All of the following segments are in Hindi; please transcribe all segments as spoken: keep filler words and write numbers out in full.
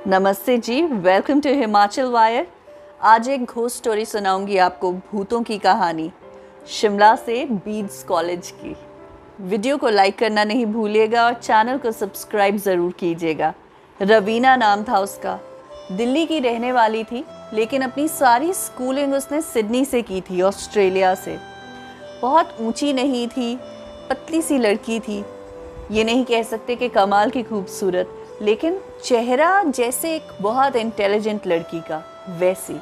नमस्ते ji, welcome to Himachal wire. आज एक घोस्ट स्टोरी सुनाऊंगी आपको, भूतों की कहानी, शिमला से बीड्स कॉलेज की। वीडियो को लाइक करना नहीं भूलिएगा और चैनल को सब्सक्राइब ज़रूर कीजिएगा। रवीना नाम था उसका, दिल्ली की रहने वाली थी, लेकिन अपनी सारी स्कूलिंग उसने सिडनी से की थी, ऑस्ट्रेलिया से। बहुत ऊंची नहीं थी, पतली सी लड़की थी। ये नहीं कह सकते कि कमाल की खूबसूरत, लेकिन चेहरा जैसे एक बहुत इंटेलिजेंट लड़की का, वैसी।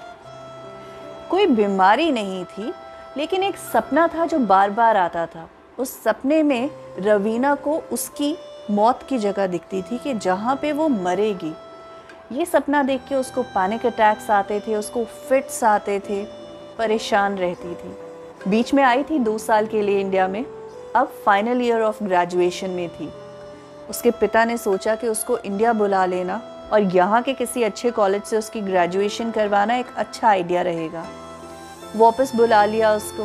कोई बीमारी नहीं थी, लेकिन एक सपना था जो बार बार आता था। उस सपने में रवीना को उसकी मौत की जगह दिखती थी कि जहाँ पे वो मरेगी। ये सपना देख के उसको पैनिक अटैक्स आते थे, उसको फिट्स आते थे, परेशान रहती थी। बीच में आई थी दो साल के लिए इंडिया में, अब फाइनल ईयर ऑफ ग्रेजुएशन में थी। उसके पिता ने सोचा कि उसको इंडिया बुला लेना और यहाँ के किसी अच्छे कॉलेज से उसकी ग्रेजुएशन करवाना एक अच्छा आइडिया रहेगा। वापस बुला लिया उसको,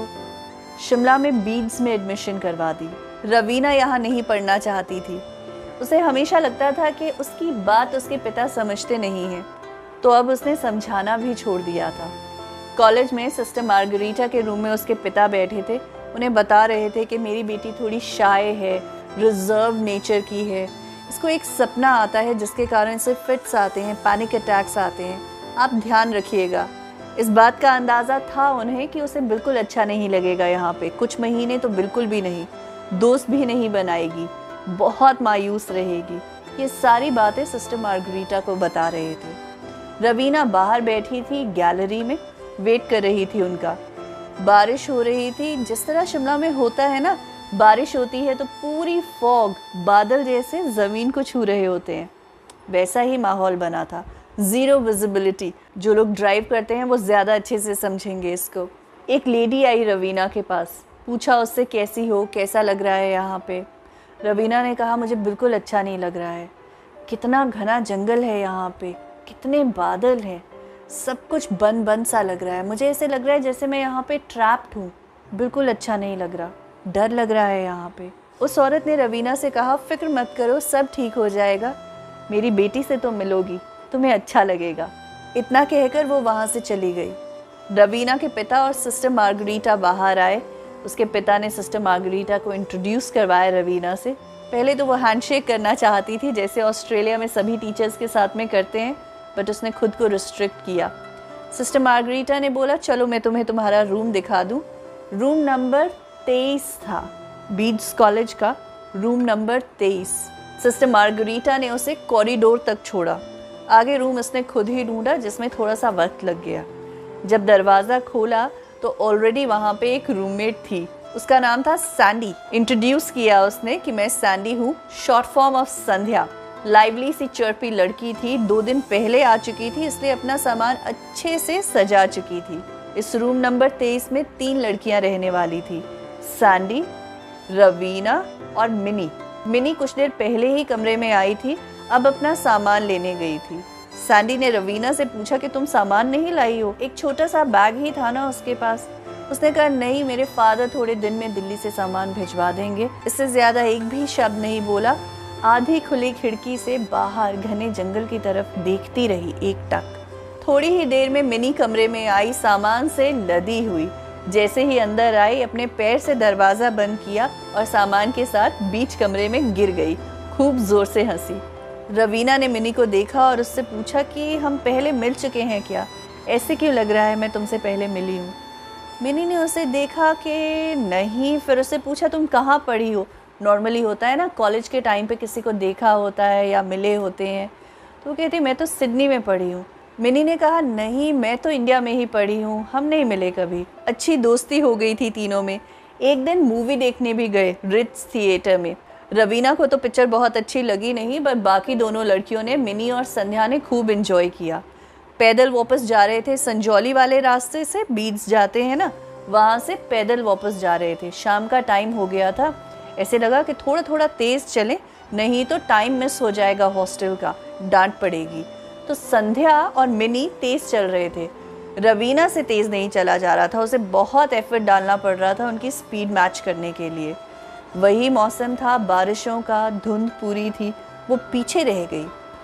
शिमला में बीड्स में एडमिशन करवा दी। रवीना यहाँ नहीं पढ़ना चाहती थी। उसे हमेशा लगता था कि उसकी बात उसके पिता समझते नहीं हैं, तो अब उसने समझाना भी छोड़ दिया था। कॉलेज में सिस्टर मार्गरीटा के रूम में उसके पिता बैठे थे। उन्हें बता रहे थे कि मेरी बेटी थोड़ी शाय है, रिजर्व नेचर की है, इसको एक सपना आता है जिसके कारण इसे फिट्स आते हैं, पैनिक अटैक्स आते हैं, आप ध्यान रखिएगा। इस बात का अंदाज़ा था उन्हें कि उसे बिल्कुल अच्छा नहीं लगेगा यहाँ पे, कुछ महीने तो बिल्कुल भी नहीं, दोस्त भी नहीं बनाएगी, बहुत मायूस रहेगी। ये सारी बातें सिस्टर मार्गरीटा को बता रहे थे। रवीना बाहर बैठी थी गैलरी में, वेट कर रही थी उनका। बारिश हो रही थी, जिस तरह शिमला में होता है ना, बारिश होती है तो पूरी फॉग, बादल जैसे ज़मीन को छू रहे होते हैं, वैसा ही माहौल बना था। Zero visibility. जो लोग ड्राइव करते हैं वो ज़्यादा अच्छे से समझेंगे इसको। एक लेडी आई रवीना के पास, पूछा उससे कैसी हो, कैसा लग रहा है यहाँ पे। रवीना ने कहा मुझे बिल्कुल अच्छा नहीं लग रहा है, कितना घना जंगल है यहाँ पे, कितने बादल हैं, सब कुछ बंद बंद सा लग रहा है, मुझे ऐसे लग रहा है जैसे मैं यहाँ पे ट्रैप्ड हूँ, बिल्कुल अच्छा नहीं लग रहा, डर लग रहा है यहाँ पे। उस औरत ने रवीना से कहा फिक्र मत करो, सब ठीक हो जाएगा, मेरी बेटी से तो मिलोगी, तुम्हें अच्छा लगेगा। इतना कहकर वो वहाँ से चली गई। रवीना के पिता और सिस्टर मार्गरीटा बाहर आए। उसके पिता ने सिस्टर मार्गरीटा को इंट्रोड्यूस करवाया रवीना से। पहले तो वो हैंडशेक करना चाहती थी जैसे ऑस्ट्रेलिया में सभी टीचर्स के साथ में करते हैं, बट उसने खुद को रिस्ट्रिक्ट किया। सिस्टर मार्गरीटा ने बोला चलो मैं तुम्हें तुम्हारा रूम दिखा दूँ। रूम नंबर तेईस था, बीड्स कॉलेज का रूम नंबर तेईस। सिस्टर मार्गरीटा ने उसे कॉरिडोर तक छोड़ा। आगे रूम उसने खुद ही ढूंढा, जिसमें थोड़ा सा वक्त लग गया। जब दरवाज़ा खोला तो ऑलरेडी वहाँ पे एक रूममेट थी, उसका नाम था सैंडी। इंट्रोड्यूस किया उसने कि मैं सैंडी हूँ, short form of Sandhya. Lively सी चर्पी लड़की थी, दो दिन पहले आ चुकी थी, इसलिए अपना सामान अच्छे से सजा चुकी थी। इस रूम नंबर तेईस में तीन लड़कियां रहने वाली थी, सैंडी, रवीना और मिनी। मिनी कुछ देर पहले ही कमरे में आई थी, अब अपना सामान लेने गई थी। सैंडी ने रवीना से पूछा कि तुम सामान नहीं लाई हो, एक छोटा सा बैग ही था ना उसके पास। उसने कहा नहीं, मेरे फादर थोड़े दिन में दिल्ली से सामान भिजवा देंगे। इससे ज्यादा एक भी शब्द नहीं बोला। आधी खुली खिड़की से बाहर घने जंगल की तरफ देखती रही एकटक। थोड़ी ही देर में मिनी कमरे में आई, सामान से लदी हुई। जैसे ही अंदर आई, अपने पैर से दरवाज़ा बंद किया और सामान के साथ बीच कमरे में गिर गई, खूब ज़ोर से हंसी। रवीना ने मिनी को देखा और उससे पूछा कि हम पहले मिल चुके हैं क्या, ऐसे क्यों लग रहा है मैं तुमसे पहले मिली हूँ। मिनी ने उसे देखा कि नहीं, फिर उससे पूछा तुम कहाँ पढ़ी हो। नॉर्मली होता है ना, कॉलेज के टाइम पे किसी को देखा होता है या मिले होते हैं, तो कहती मैं तो सिडनी में पढ़ी हूँ। मिनी ने कहा नहीं, मैं तो इंडिया में ही पढ़ी हूँ, हम नहीं मिले कभी। अच्छी दोस्ती हो गई थी तीनों में। एक दिन मूवी देखने भी गए रिट्स थिएटर में। रवीना को तो पिक्चर बहुत अच्छी लगी नहीं, पर बाकी दोनों लड़कियों ने, मिनी और संध्या ने खूब एंजॉय किया। पैदल वापस जा रहे थे, संजौली वाले रास्ते से बीड्स जाते हैं ना, वहाँ से पैदल वापस जा रहे थे। शाम का टाइम हो गया था, ऐसे लगा कि थोड़ा थोड़ा तेज़ चलें, नहीं तो टाइम मिस हो जाएगा हॉस्टल का, डांट पड़ेगी। तो संध्या और मिनी तेज़ चल रहे थे, रवीना से तेज़ नहीं चला जा रहा था, उसे बहुत एफर्ट डालना पड़ रहा था उनकी स्पीड मैच करने के लिए। वही मौसम था बारिशों का, धुंध पूरी थी, वो पीछे रह गई।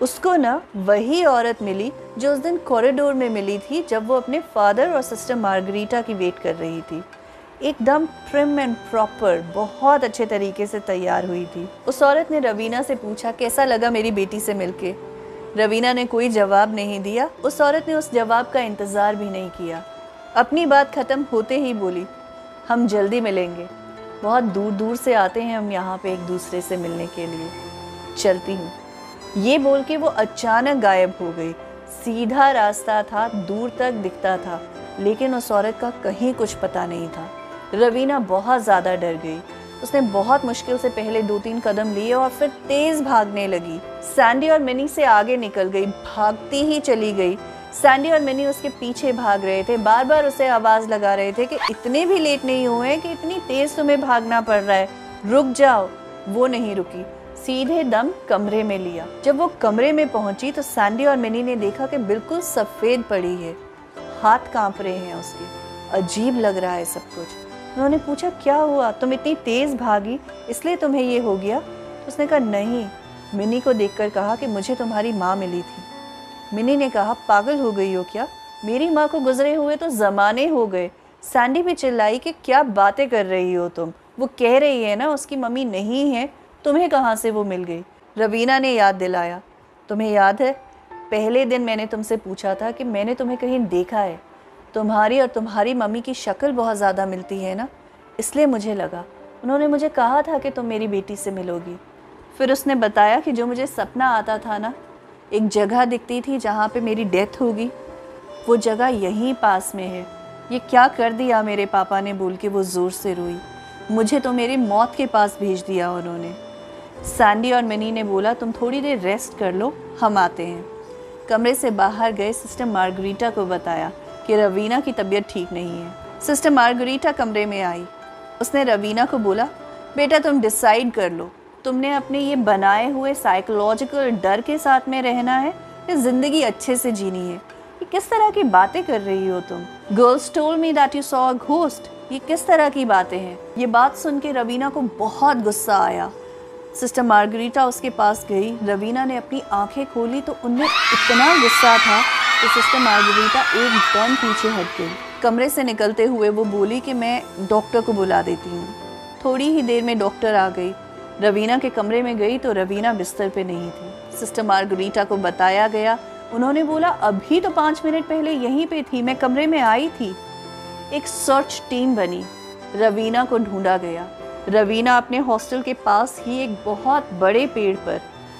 उसको ना वही औरत मिली जो उस दिन कॉरिडोर में मिली थी जब वो अपने फादर और सिस्टर मार्गरीटा की वेट कर रही थी। एकदम ट्रिम एंड प्रॉपर, बहुत अच्छे तरीके से तैयार हुई थी। उस औरत ने रवीना से पूछा कैसा लगा मेरी बेटी से मिलके। रवीना ने कोई जवाब नहीं दिया। उस औरत ने उस जवाब का इंतज़ार भी नहीं किया। अपनी बात ख़त्म होते ही बोली, हम जल्दी मिलेंगे, बहुत दूर दूर से आते हैं हम यहाँ पे एक दूसरे से मिलने के लिए, चलती हूँ। ये बोल के वो अचानक गायब हो गई। सीधा रास्ता था, दूर तक दिखता था, लेकिन उस औरत का कहीं कुछ पता नहीं था। रवीना बहुत ज़्यादा डर गई। उसने बहुत मुश्किल से पहले दो तीन कदम लिए और फिर तेज़ भागने लगी। सैंडी और मिनी से आगे निकल गई, भागती ही चली गई। सैंडी और मिनी उसके पीछे भाग रहे थे, बार बार उसे आवाज़ लगा रहे थे कि इतने भी लेट नहीं हुए कि इतनी तेज़ तुम्हें भागना पड़ रहा है, रुक जाओ। वो नहीं रुकी, सीधे दम कमरे में लिया। जब वो कमरे में पहुंची तो सैंडी और मिनी ने देखा कि बिल्कुल सफ़ेद पड़ी है, हाथ कांप रहे हैं उसके, अजीब लग रहा है सब कुछ। उन्होंने पूछा क्या हुआ, तुम इतनी तेज़ भागी इसलिए तुम्हें ये हो गया? उसने कहा नहीं। मिनी को देखकर कहा कि मुझे तुम्हारी माँ मिली थी। मिनी ने कहा पागल हो गई हो क्या, मेरी माँ को गुजरे हुए तो ज़माने हो गए। सैंडी भी चिल्लाई कि क्या बातें कर रही हो तुम, वो कह रही है ना उसकी मम्मी नहीं है, तुम्हें कहाँ से वो मिल गई। रवीना ने याद दिलाया, तुम्हें याद है पहले दिन मैंने तुमसे पूछा था कि मैंने तुम्हें कहीं देखा है, तुम्हारी और तुम्हारी मम्मी की शक्ल बहुत ज़्यादा मिलती है ना, इसलिए मुझे लगा, उन्होंने मुझे कहा था कि तुम मेरी बेटी से मिलोगी। फिर उसने बताया कि जो मुझे सपना आता था ना, एक जगह दिखती थी जहाँ पे मेरी डेथ होगी, वो जगह यहीं पास में है। ये क्या कर दिया मेरे पापा ने, बोल के वो ज़ोर से रोई। मुझे तो मेरी मौत के पास भेज दिया उन्होंने। सैंडी और मिनी ने बोला तुम थोड़ी देर रेस्ट कर लो, हम आते हैं। कमरे से बाहर गए सिस्टर मार्गरीटा को बताया कि रवीना की तबीयत ठीक नहीं है। सिस्टर मार्गरीटा कमरे में आई। उसने रवीना को बोला बेटा तुम डिसाइड कर लो, तुमने अपने ये बनाए हुए साइकोलॉजिकल डर के साथ में रहना है या ज़िंदगी अच्छे से जीनी है। ये किस तरह की बातें कर रही हो तुम? Girls told me that you saw a ghost. ये किस तरह की बातें हैं? ये बात सुन के रवीना को बहुत गुस्सा आया। सिस्टर मार्गरीटा उसके पास गई। रवीना ने अपनी आंखें खोली तो उनमें इतना गुस्सा था कि सिस्टर मार्गरीटा एकदम पीछे हट गई। कमरे से निकलते हुए वो बोली कि मैं डॉक्टर को बुला देती हूँ। थोड़ी ही देर में डॉक्टर आ गई। रवीना के कमरे में गई तो रवीना बिस्तर पे नहीं थी। सिस्टर मार्गरीटा को बताया गया। उन्होंने बोला अभी तो पाँच मिनट पहले यहीं पे थी, मैं कमरे में आई थी। एक सर्च टीम बनी, रवीना को ढूंढा गया। रवीना अपने हॉस्टल के पास ही एक बहुत बड़े पेड़ पर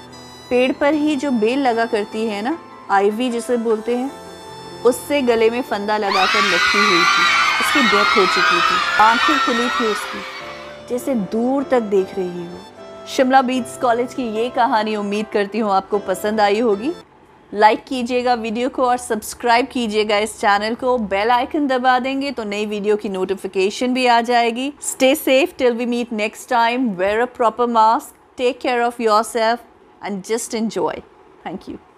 पेड़ पर ही जो बेल लगा करती है ना, आईवी जिसे बोलते हैं, उससे गले में फंदा लगाकर लटकी हुई थी। उसकी डेथ हो चुकी थी। आंखें खुली थी उसकी, जैसे दूर तक देख रही हो। शिमला बीच कॉलेज की ये कहानी उम्मीद करती हूँ आपको पसंद आई होगी। लाइक कीजिएगा वीडियो को और सब्सक्राइब कीजिएगा इस चैनल को। बेल आइकन दबा देंगे तो नई वीडियो की नोटिफिकेशन भी आ जाएगी। Stay safe till we meet next time. Wear a proper mask, take care of yourself and just enjoy. Thank you.